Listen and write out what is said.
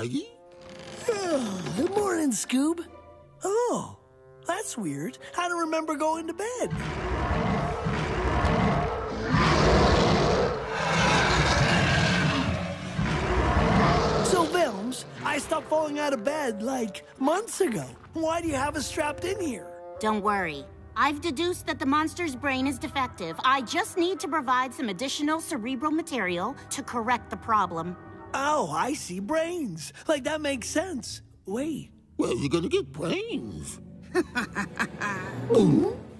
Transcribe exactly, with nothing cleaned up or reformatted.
Oggy? Good morning, Scoob. Oh, that's weird. I don't remember going to bed. So, Velms, I stopped falling out of bed, like, months ago. Why do you have us strapped in here? Don't worry. I've deduced that the monster's brain is defective. I just need to provide some additional cerebral material to correct the problem. Oh, I see. Brains. Like, that makes sense. Wait. Where are you gonna get brains?